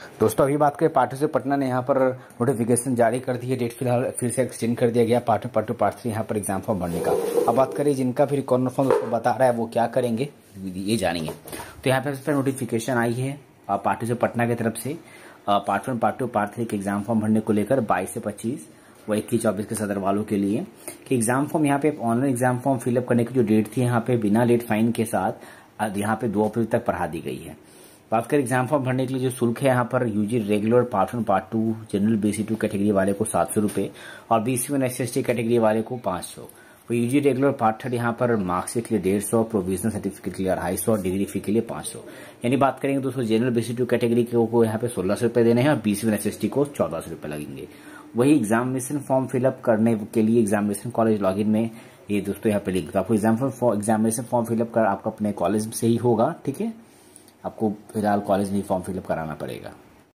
दोस्तों अभी बात करें पार्ट 2 से पटना ने यहाँ पर नोटिफिकेशन जारी कर दी है। डेट फिलहाल फिर से एक्सटेंड कर दिया गया पार्ट 2 पार्ट 3 यहाँ पर एग्जाम फॉर्म भरने का। अब बात करें जिनका फिर कॉर्नर फॉर्म उसको बता रहा है वो क्या करेंगे ये जानेंगे। तो यहाँ पर नोटिफिकेशन आई है पार्ट 2 से पटना की तरफ से पार्ट 1 पार्ट 2 पार्ट 3 के एग्जाम फॉर्म भरने को लेकर 22 से 25 व 21-24 के सदर वालों के लिए कि एग्जाम फॉर्म यहाँ पे ऑनलाइन एग्जाम फॉर्म फिलअप करने की जो डेट थी यहाँ पे बिना लेट फाइन के साथ यहाँ पे 2 अप्रैल तक बढ़ा दी गई है। बात करें एग्जाम फॉर्म भरने के लिए जो शुल्क है यहाँ पर UG regular part 1 part 2 general BC2 category वाले को 700 रुपये और BC1 SC/ST कैटेगरी वाले को 500। तो यूजी रेगुलर पार्ट 3 यहाँ पर मार्क्स के लिए 150, प्रोविजनल सर्टिफिकेट के लिए 250 और डिग्री फी के लिए 500। यानी बात करेंगे दोस्तों जनरल BC2 कैटेगरी को यहाँ पे 1600 रुपये देने हैं और BC1 SC/ST को 1400 रुपये लगेंगे। वही एग्जामिनेशन फॉर्म फिलअप करने के लिए एग्जामिनेशन कॉलेज लॉगिन में ये दोस्तों यहाँ पे लिख दो। आपको एग्जामिनेशन फॉर्म फिलअप कर आपका अपने कॉलेज से ही होगा, ठीक है। आपको फिलहाल कॉलेज में फॉर्म फिलअप कराना पड़ेगा।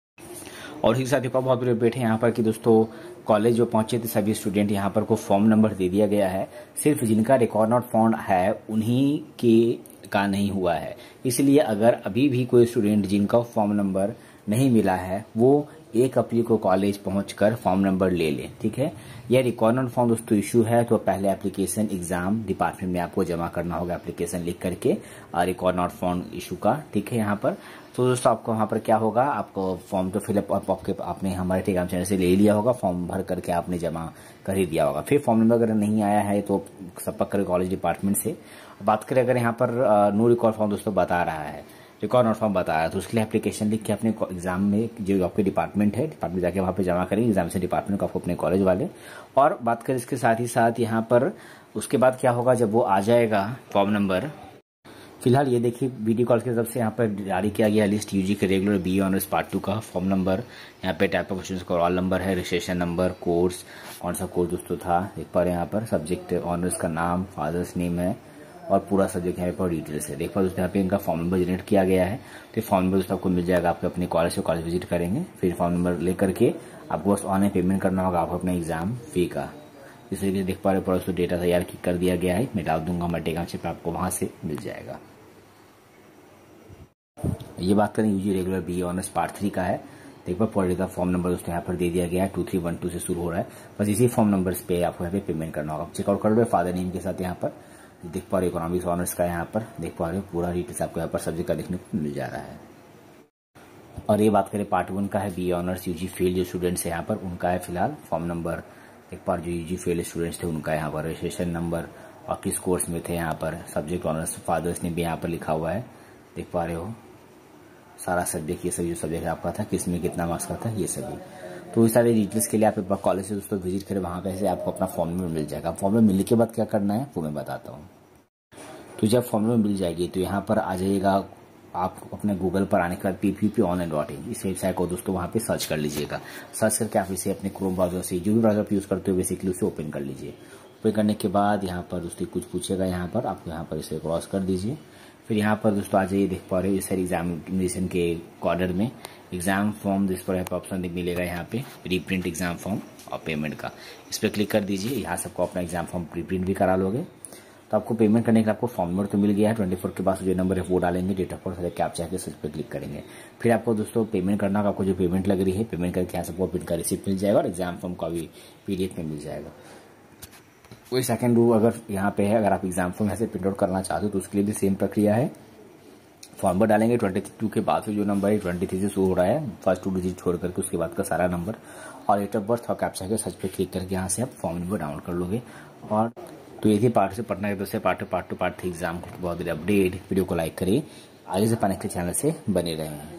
और इसी के साथ एक बहुत बड़े अपडेट है यहाँ पर कि दोस्तों कॉलेज जो पहुंचे थे सभी स्टूडेंट यहाँ पर को फॉर्म नंबर दे दिया गया है। सिर्फ जिनका रिकॉर्ड नॉट फाउंड है उन्हीं के का नहीं हुआ है। इसलिए अगर अभी भी कोई स्टूडेंट जिनका फॉर्म नंबर नहीं मिला है वो 1 अप्रैल को कॉलेज पहुंचकर फॉर्म नंबर ले लें, ठीक है। यह रिकॉर्ड फॉर्म दोस्तों इशू है तो पहले एप्लीकेशन एग्जाम डिपार्टमेंट में आपको जमा करना होगा एप्लीकेशन लिख करके रिकॉर्ड नॉट फाउंड इशू का, ठीक है। यहाँ पर तो दोस्तों आपको यहाँ पर क्या होगा, आपको फॉर्म तो फिलअप आपने हमारे टेलीग्राम चैनल से ले लिया होगा, फॉर्म भर करके आपने जमा कर ही दिया होगा। फिर फॉर्म नंबर अगर नहीं आया है तो संपर्क करें कॉलेज डिपार्टमेंट से। बात करें अगर यहाँ पर नो रिकॉर्ड फॉर्म दोस्तों बता रहा है, रिकॉर्ड नॉट फॉर्म बता रहा है तो उसके लिए एप्लीकेशन लिख के अपने एग्जाम में जो आपके डिपार्टमेंट है डिपार्टमेंट जाके वहाँ पे जमा करेंगे एग्जामिनेशन डिपार्टमेंट को आपको अपने कॉलेज वाले। और बात करें इसके साथ ही साथ यहाँ पर उसके बाद क्या होगा जब वो आ जाएगा फॉर्म नंबर। फिलहाल ये देखिए वीडियो कॉल की तरफ से यहाँ पर जारी किया गया लिस्ट यूजी के रेगुलर BA ऑनर्स पार्ट 2 का फॉर्म नंबर। यहाँ पे टाइप ऑफ क्वेश्चन का रोल नंबर है, रजिस्ट्रेशन नंबर, कोर्स कौन सा कोर्स दोस्तों था एक बार यहाँ पर, सब्जेक्ट ऑनर्स का नाम, फादर्स नेम है और पूरा सब्जेक्ट यहाँ पर डिटेल्स है। देख पा दोस्तों यहाँ पे इनका फॉर्म नंबर जनरेट किया गया है। तो फॉर्म नंबर दोस्तों आपको मिल जाएगा, आपको अपने कॉलेज से कॉलेज विजिट करेंगे फिर फॉर्म नंबर लेकर के आपको बस ऑनलाइन पेमेंट करना होगा आपको अपने एग्जाम फी का। इस तरीके से देख पा रहे हो दोस्तों डेटा तैयार कर दिया गया है, मैं डाल दूंगा हमारे टेलीग्राम पे, आपको वहां से मिल जाएगा। ये बात करें UG regular BA honours part 3 का है। देख पा पॉलिटी का फॉर्म नंबर दोस्तों यहाँ पर दे दिया गया है 2312 से शुरू हो रहा है। बस इसी फॉर्म नंबर पे आपको यहाँ पे पेमेंट करना होगा। चेकआउट कर लो फादर नेम के साथ यहाँ पर देख पा रहे हो इकोनॉमिक्स ऑनर्स का यहाँ पर देख पा रहे हो पूरा डिटेल्स आपको यहाँ पर सब्जेक्ट का देखने को मिल जा रहा है। और ये बात करें पार्ट 1 का है BA ऑनर्स यूजी फेल जो स्टूडेंट्स है यहाँ पर उनका है फिलहाल फॉर्म नंबर। देख पा जो यूजी फेल स्टूडेंट्स थे उनका यहाँ पर रजिस्ट्रेशन नंबर और किस कोर्स में थे यहाँ पर, सब्जेक्ट ऑनर्स, फादर्स ने भी यहाँ पर लिखा हुआ है। देख पा रहे हो सारा सब्जेक्ट, ये सभी जो सब्जेक्ट आपका था किस में कितना मार्क्स का था ये सभी। तो इस सारे डिटेल्स के लिए आप कॉलेज से दोस्तों विजिट करें, वहां पे से आपको अपना फॉर्म नंबर मिल जाएगा। फॉर्म नंबर मिलने के बाद क्या करना है वो मैं बताता हूँ। तो जब फॉर्म नंबर मिल जाएगी तो यहाँ पर आ जाइएगा, आप अपने गूगल पर आने के बाद PPPonline.in इस वेबसाइट को दोस्तों वहाँ पे सर्च कर लीजिएगा। सर्च करके आप इसे अपने क्रोम ब्राउजर से जो भी ब्राउजर आप यूज करते हो बेसिकली उसे ओपन कर लीजिए। ओपन करने के बाद यहाँ पर दोस्तों कुछ पूछेगा, यहाँ पर आपको यहाँ पर इसे क्रॉस कर दीजिए। फिर यहाँ पर दोस्तों आ जाइए, देख पा रहे हो इस सारे एग्जामिनेशन के कॉर्नर में एग्जाम फॉर्म जिस पर ऑप्शन मिलेगा यहाँ पे रीप्रिंट एग्जाम फॉर्म और पेमेंट का, इस पर क्लिक कर दीजिए। यहाँ से आपको अपना एग्जाम फॉर्म प्रीप्रिंट भी करा लोगे। तो आपको पेमेंट करने के लिए आपको फॉर्म नंबर तो मिल गया है, 24 के बाद जो नंबर है वो डालेंगे, डेट ऑफ बर्थ कैप्चा के उस पर क्लिक करेंगे। फिर आपको दोस्तों पेमेंट करना होगा, आपको जो पेमेंट लग रही है पेमेंट करके यहाँ से आपको प्रिंट का रिसिप्ट मिल जाएगा और एग्जाम फॉर्म का भी PDF में मिल जाएगा। वही सेकंड रूल अगर यहाँ पे है, अगर आप एग्जाम फॉर्म यहाँ से प्रिंट आउट करना चाहते हो तो उसके लिए भी सेम प्रक्रिया है। फॉर्म नंबर डालेंगे 22 के बाद जो नंबर है 23 से शुरू हो रहा है, फर्स्ट 2 डिजिट छोड़ करके उसके बाद का सारा नंबर और डेट ऑफ बर्थ और कैप्चा के सर्च पे क्लिक करके यहाँ से आप फॉर्म नंबर डाउनलोड कर लोगे। और तो ये थी पार्ट से पटना के तरफ से पार्ट 2 पार्ट 3 एग्जाम को बहुत बड़ी अपडेट। वीडियो को लाइक करिए, आगे से पाने के चैनल से बने रहें।